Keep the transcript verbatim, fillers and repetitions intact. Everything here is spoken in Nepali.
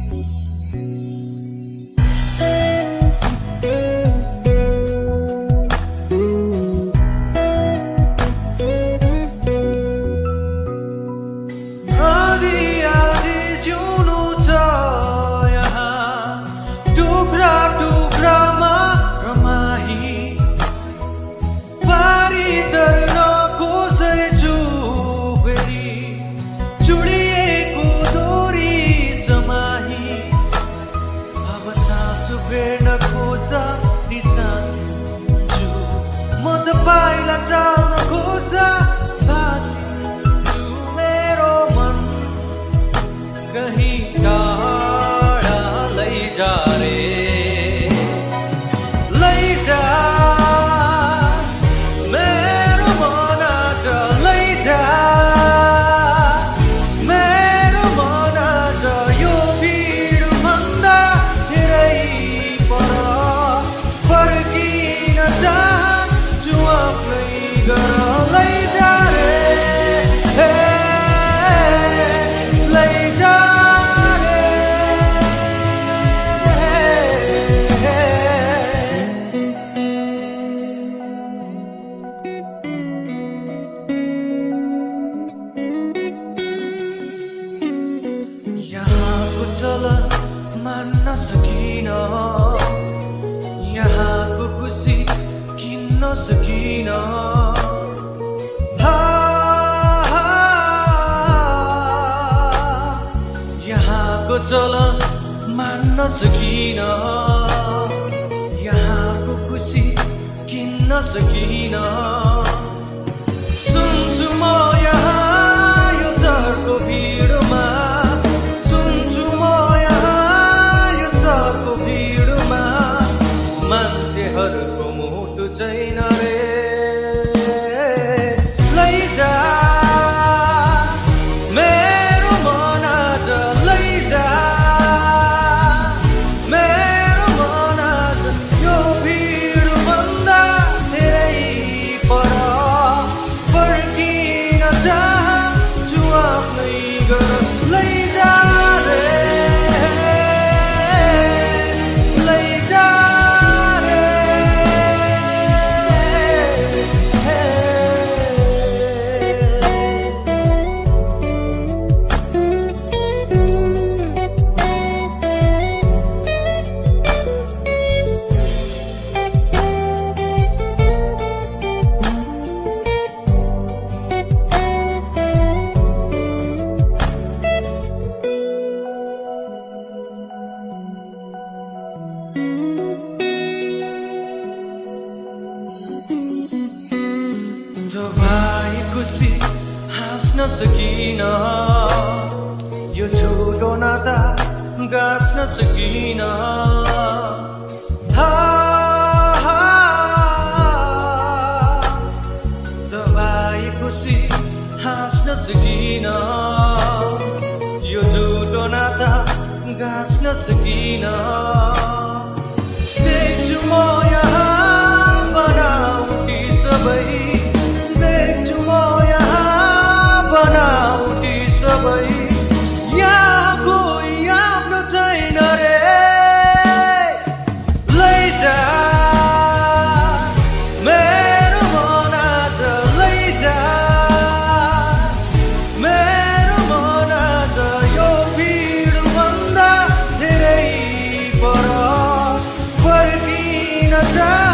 Baila जान खोज्दा भासिन्छु मेरो मन कहीं टाढा लैजा रे लैजा मेरो मन आज लैजा मेरो मन आज यो भिड भन्दा धेरै पर फर्किन चाहन्छु आफ्नै घर लैजा रे लैजा यहाँको चलन मान्न सकिन यहाँको खुसी किन्न सकिन यहाँको चलन मान्न सकिन यहाँको खुसी किन्न सकिन सुन्छु म यहाँ यो सहरको भिडमा सुन्छु म यहाँ यो सहरको भिडमा मान्छेहरूको मुटु छैन रे लैजा मेरो मन आज लैजा मेरो मन आज यो भिड भन्दा धेरै पर फर्किन चाहन्छु आफ्नै घर लैजा रे लैजा खुसी हाँस्न सकिन यो छोटो नाता गाँच्न सकिन दबाई खुसी हाँस्न सकिन यो छोटो नाता गाँच्न सकिन देख्छु म यहाँ बनाउटी सबै बनाउटी सबै यहाँ कोही आफ्नो छैन रे लैजा मेरो मन आज लैजा मेरो मन आज यो भिड भन्दा धेरै पर फर्किन चाहन्छु